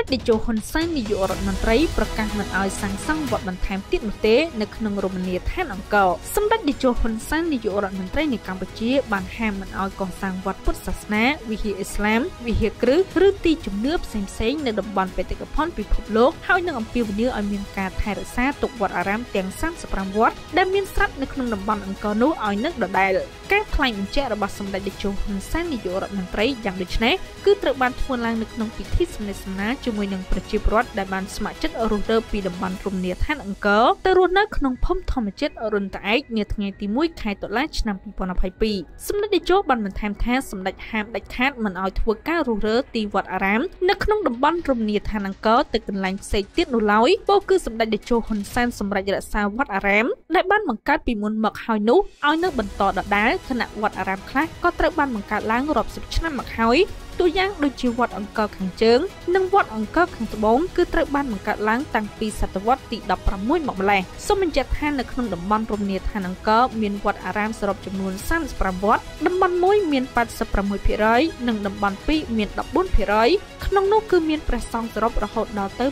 តេជោហ៊ុនសែននាយករដ្ឋមន្ត្រីប្រកាសមិនអោយសាងសង់វត្តបន្ថែមទៀតនោះទេនៅក្នុងរមណីយដ្ឋានអង្គរសម្ដេចតេជោហ៊ុនសែននាយករដ្ឋមន្ត្រីនៃកម្ពុជាបានហាមមិនអោយកសាងវត្តពុទ្ធសាសនាវិហារអ៊ីស្លាមវិហារគ្រឹះឬទីជំនឿផ្សេងៗនៅតំបន់បេតិកភណ្ឌពិភពលោកហើយនឹងអំពាវនាវឲ្យមានការថែរក្សាទុកវត្តអារាមទាំង35វត្តដែលមានស្រាប់នៅក្នុងតំបន់អង្គរនោះឲ្យនៅដដែលការថ្លែងបញ្ជាក់របស់សម្ដេចតេជោហ៊ុនសែននាយករដ្ឋមន្ត្រីយ៉ាងដូចនេះគឺត្រូវបានធ្វើឡើងនៅក្នុងពិធីសំណេកសនាជាមួយនឹងប្រជាពលរដ្ឋដែលបានស្ម័គ្រចិត្តរស់នៅពីតំបន់រមណីយដ្ឋានអង្គរទៅរស់នៅក្នុងភូមិធម្មជាតិរុនត្អែកនាថ្ងៃទី1ខែតុលាឆ្នាំ2022សម្ដេចតេជោបានបន្ថែមថាសម្ដេចហាមដាច់ខាតមិនឲ្យធ្វើការរុះរើទីវត្តអារាមនៅក្នុងតំបន់រមណីយដ្ឋានអង្គរទៅកន្លែងផ្សេងទៀតនោះឡើយពោលគឺសម្ដេចតេជោហ៊ុនសែនសម្រេចរក្សាវត្តអារាមដែលបានបង្កើតពីមុនមកហើយនោះឲ្យនៅបន្តដដែលគណៈវត្តអារាមខ្លះក៏ត្រូវបានបង្កើតឡើងរាប់សិបឆ្នាំមកហើយតួយ៉ាងដូចជាវត្តអង្គរខាងជើងនិងវត្តអង្គរខាងត្បូងគឺត្រូវបានបង្កើតឡើងតាំងពីសតវត្សទី16មកម្ល៉េះសូមបញ្ជាក់ថានៅក្នុងតំបន់រមណីយដ្ឋានអង្គរមានវត្តអារាមសរុបចំនួន35វត្តតំបន់1មាន 86% និងតំបន់2មាន 14% ក្នុងនោះគឺមានព្រះសង្ឃសរុបរហូតដល់ទៅ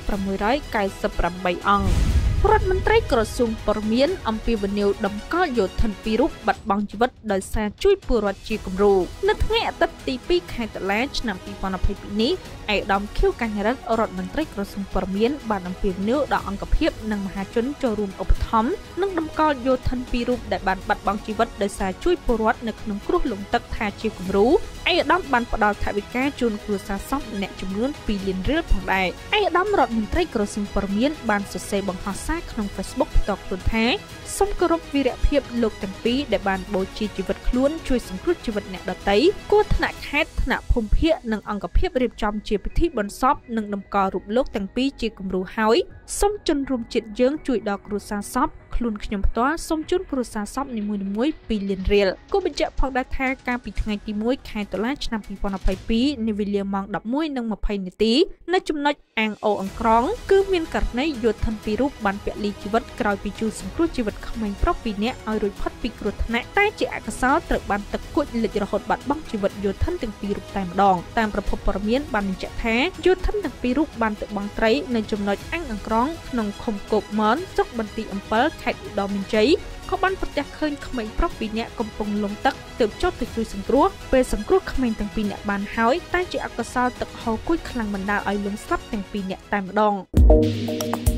698អង្គរដ្ឋមន្ត្រីក្រសួងព័ត៌មានអំពាវនាវតម្កល់យោធិន2រូបបាត់បង់ជីវិតដោយសារជួយពលរដ្ឋជាគំរូនៅថ្ងៃអាទិត្យទី2ខែតុលាឆ្នាំ2022នេះឯកឧត្តមខៀវកញ្ញរិទ្ធរដ្ឋមន្ត្រីក្រសួងព័ត៌មានបានអំពាវនាវដល់អង្គភាពនិងមហាជនចូលរួមឧបត្ថម្ភនិងតម្កល់យោធិន2រូបដែលបានបាត់បង់ជីវិតដោយសារជួយពលរដ្ឋនៅក្នុងគ្រោះលំទឹកថាជាគំរូឯកឧត្តមបានផ្ដល់ថវិកាជូនគ្រួសារសពអ្នកចំនួន2លានរៀលផងដែរឯកឧត្តមរដ្ឋមន្ត្រីក្រសួងព័ត៌មានបានសរសេរបង្ហោះសារក្នុង Facebook ផ្ទាល់ខ្លួនថាសូមគោរពវីរភាពលោកទាំងពីរដែលបានបូជាជីវិតខ្លួនជួយសង្គ្រោះជីវិតអ្នកដទៃគួរថ្នាក់ខេត្តថ្នាក់ភូមិភាគនិងអង្គភាពរៀបចំជាពិធីបុណ្យសពនិងតម្កល់រូបលោកទាំងពីរជាគំរូហើយសូមជនរួមជាតិយើងជួយដល់គ្រួសារសពខ្លួនខ្ញុំផ្ទាល់សូមជូនគ្រួសារសពនីមួយៗ2លានរៀលគូបញ្ជាក់ផងដែរថាកាលពីថ្ងៃទី1ខែតុលាឆ្នាំ2022នាវេលាម៉ោង 11:20 នាទីនៅចំណុចអាងអូអង្ក្រងគឺមានករណីយោធិន2រូបបានពលីជីវិតក្រោយពីជួយសង្គ្រោះជីវិតក្មេងប្រុស2នាក់ឲ្យរួចផុតពីគ្រោះថ្នាក់តែជាអកុសលត្រូវបានទឹកគួចលិចរហូតបាត់បង់ជីវិតយោធិនទាំង2រូបតែម្ដងតាមប្រភពព័ត៌មានបានបញ្ជាក់ថាយោធិនទាំង2រូបបានទៅបង់ត្រីនៅចំណុចអាងអង្ក្រងក្នុងឃុំគោកមនស្រុកបន្ទាយអំពិលខេត្តឧត្តរមានជ័យក៏បានប្រទះឃើញក្មេងប្រុស2នាក់កំពុងលង់ទឹកទើបចុះទៅជួយសង្គ្រោះពេលសង្គ្រោះក្មេងទាំង2នាក់បានហើយតែជាអកុសលទឹកហូរគួចខ្លាំងបណ្ដាលឲ្យលង់ស្លាប់ទាំង2នាក់តែម្ដង